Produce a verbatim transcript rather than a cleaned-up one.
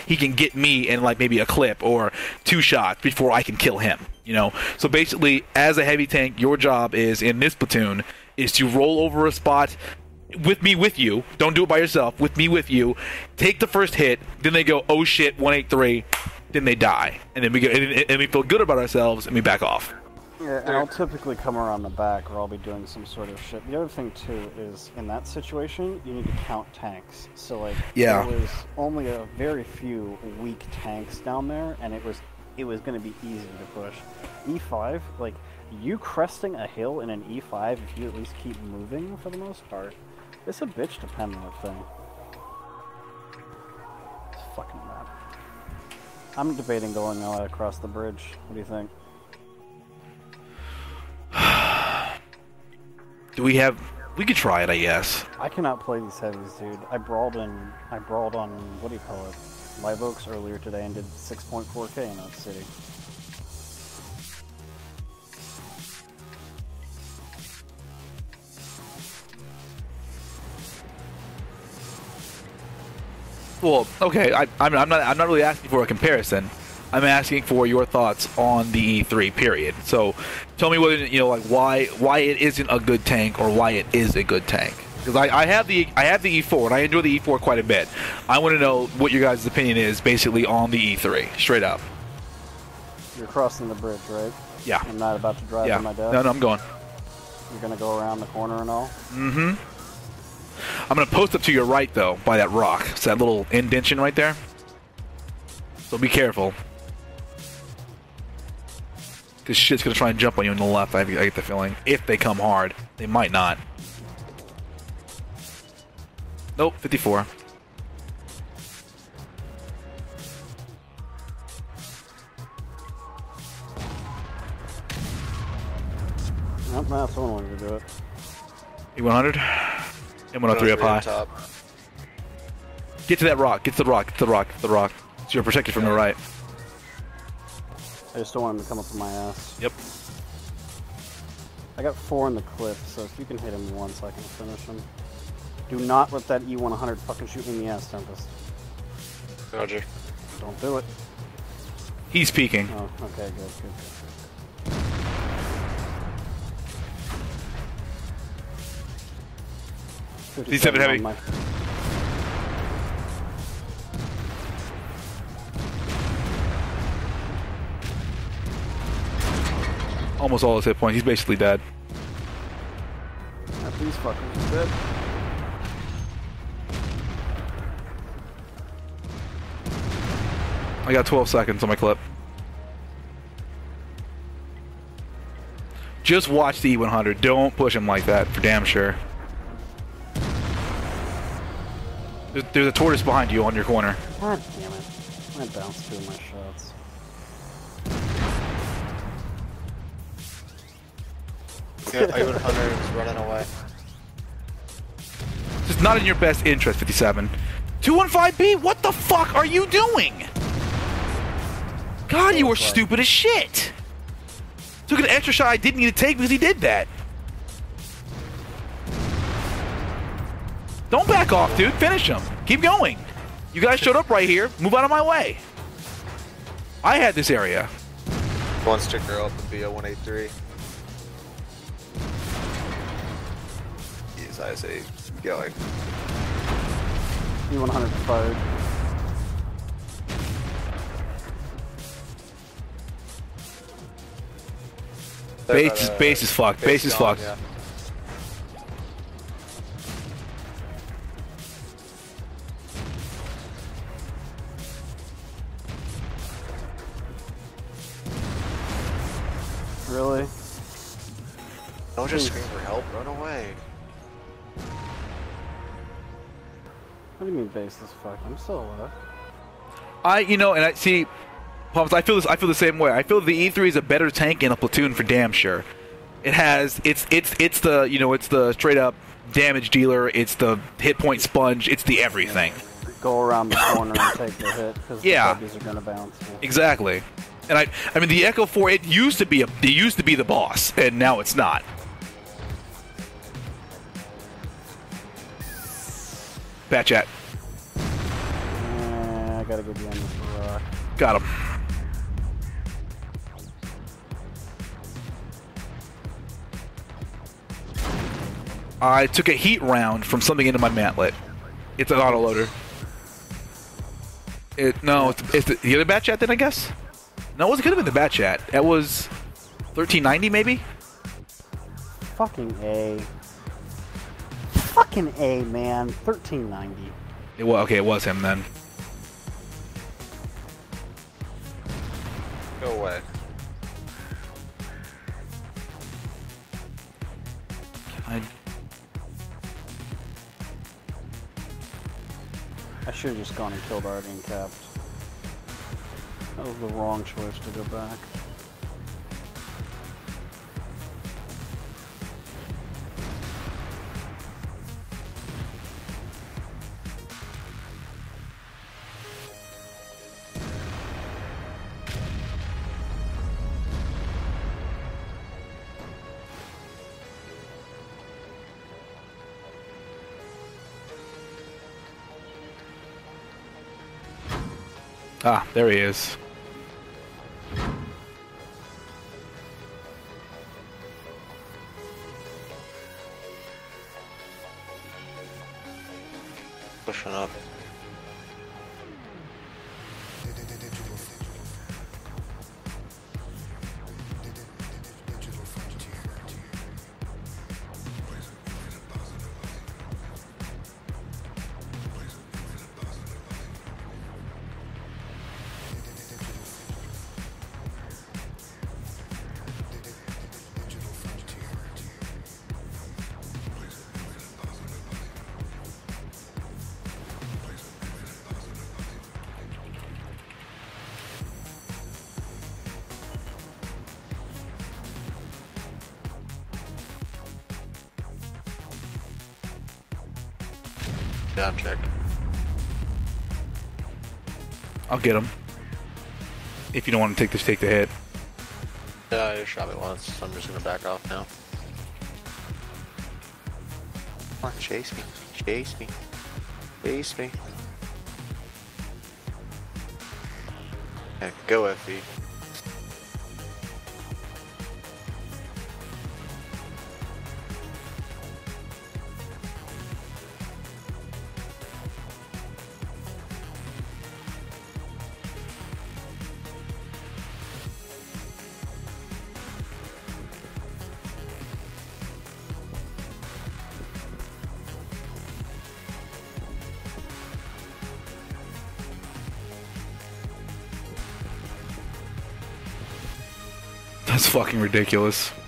he can get me in like maybe a clip or two shots before I can kill him. You know, so basically, as a heavy tank, your job is in this platoon is to roll over a spot with me with you. Don't do it by yourself. With me with you, take the first hit. Then they go, oh shit, one eight three. Then they die, and then we get and, and we feel good about ourselves, and we back off. Yeah, and I'll typically come around the back, or I'll be doing some sort of shit. The other thing too is in that situation, you need to count tanks. So like, yeah. there was only a very few weak tanks down there, and it was it was going to be easy to push. E five, like you cresting a hill in an E five, if you at least keep moving for the most part, it's a bitch to pen that thing. It's fucking bad. I'm debating going uh, across the bridge. What do you think? Do we have? We could try it, I guess. I cannot play these heavies, dude. I brawled in. I brawled on what do you call it? Live Oaks earlier today and did six point four K in that city. Well, okay. I, I'm, I'm not. I'm not really asking for a comparison. I'm asking for your thoughts on the E three. Period. So, tell me whether you know, like why why it isn't a good tank or why it is a good tank. Because I, I have the I have the E four and I enjoy the E four quite a bit. I want to know what your guys' opinion is, basically, on the E three, straight up. You're crossing the bridge, right? Yeah. I'm not about to drive yeah. to my death. No, no, I'm going. You're gonna go around the corner and all. Mm-hmm. I'm gonna post up to your right though, by that rock. It's that little indention right there. So be careful. Because shit's gonna try and jump on you on the left, I, I get the feeling. If they come hard. They might not. Nope, fifty-four. Nope, that's one way to do it. E one hundred? M one oh three up high. Top. Get to that rock, get to the rock, get to the rock, get to the rock. So you're protected from the right. I just don't want him to come up on my ass. Yep. I got four in the clip, so if you can hit him once, I can finish him. Do not let that E one hundred fucking shoot me in the ass, Tempest. Roger. Don't do it. He's peeking. Oh, okay, good, good, good. fifty-seven heavy. My... Almost all his hit points. He's basically dead. Not these fuckers dead. I got twelve seconds on my clip. Just watch the E one hundred. Don't push him like that, for damn sure. There's, there's a tortoise behind you on your corner. God damn it. I bounced through my shots. Yeah, E one hundred is running away. It's not in your best interest, fifty-seven. two fifteen B, what the fuck are you doing? God, you were stupid as shit. Took an extra shot I didn't need to take because he did that. Don't back off, dude. Finish him. Keep going. You guys showed up right here. Move out of my way. I had this area. One sticker up and B O one eighty-three. Yes, I say going. E one hundred fired. Base is, base is fucked. Base is fucked. Yeah. Really? Don't just scream for help, run away. What do you mean base is fucked? I'm still alive. I, you know, and I see, Palms, I feel this. I feel the same way. I feel the E three is a better tank in a platoon for damn sure. It has, it's, it's, it's the, you know, it's the straight up damage dealer. It's the hit point sponge. It's the everything. Go around the corner and take the hit because yeah. the buggies are gonna bounce. Yeah. Exactly. And I, I mean, the Echo four. It used to be a, it used to be the boss, and now it's not. Bat chat. Uh, I gotta go behind this rock. Got him. I took a heat round from something into my mantlet. It's an autoloader. It no, it's, it's the, the other bat chat then I guess. No, it could have been the bat chat. That was thirteen ninety maybe. Fucking A. Fucking A, man. thirteen ninety. It was okay. It was him then. Go away. I I should have just gone and killed Artie and capped. That was the wrong choice to go back. ah, there he is. Pushing up. Down check. I'll get him. If you don't want to take this, take the hit. Yeah, I just shot me once, so I'm just gonna back off now. Come on, chase me. Chase me. Chase me. Yeah, go F E. That's fucking ridiculous.